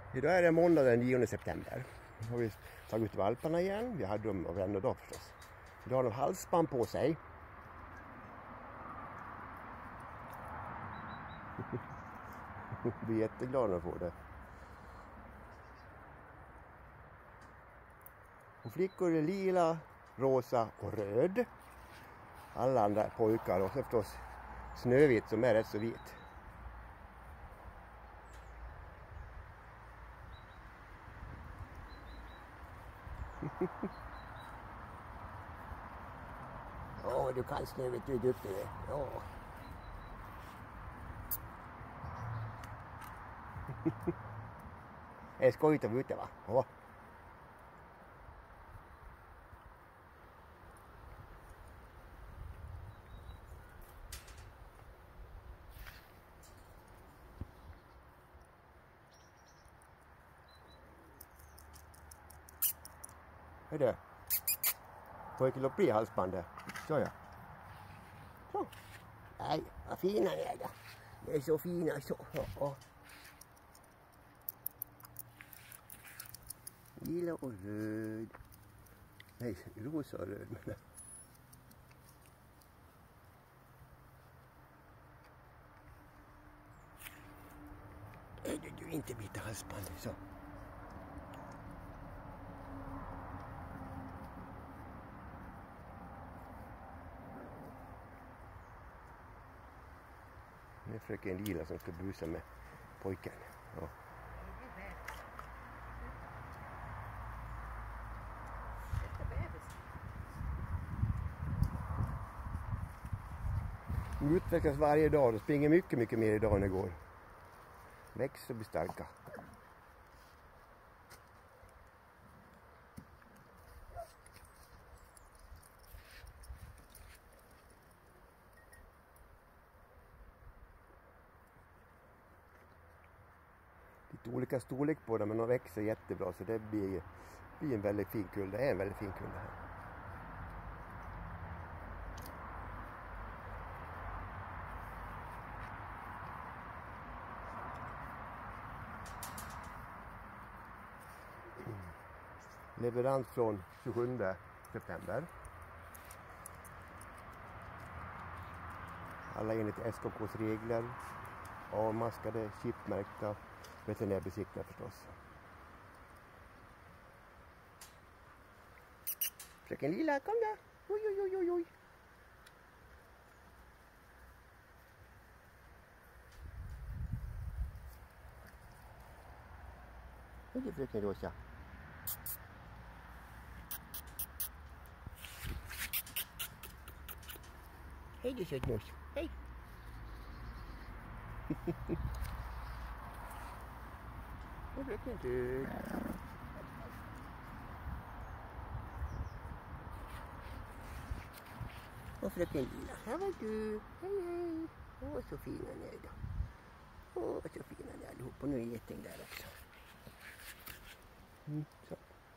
Idag är det måndag den 9 september. Nu har vi tagit ut valparna igen. Vi hade dem varenda dag förstås. Idag har de halsband på sig. Jag blir jätteglad när jag får det. Och flickor är lila, rosa och röd. Alla andra pojkar och så förstås Snövit som är rätt så vit. Ja, du kan Snövit, du är duktig. Ja. Det är skojigt att vara ute, va? Ja. Hördu. Pojken lopp i halsbandet. Så ja. Så. Nej, vad fina ni är då. Det är så fina så. Ja. Lila och röd. Nej, rosa och röd. Du inte byta halsbandet så. Det är fröken Lila som ska busa med pojken. Ja. De utvecklas varje dag. De springer mycket mer idag än igår. Växer och blir starka. Lite olika storlek på dem, men de växer jättebra så det blir en väldigt fin kull. Det är en väldigt fin kull det här. Leverans från 27 september. Alla enligt SKKs regler. Avmaskade, chipmärkta, veterinärbesiktade förstås. Fröken Lila, kom då! Oj, oj, oj, oj, oj. Hej då, fröken Rosa. Hej du sötnos. Hej. Och fröken du. Och fröken Lila, här var du. Hej hej. Åh, så fina ni är då. Åh, så fina ni är allihop. Och nu är geting där också. Så.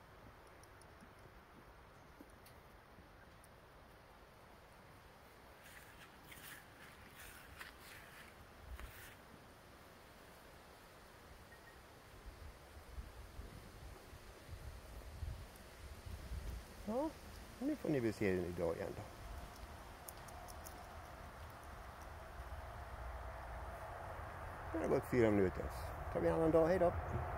Ja, nu får ni väl se den idag igen då. Det har gått 4 minuter. Tar vi en annan dag, hej då.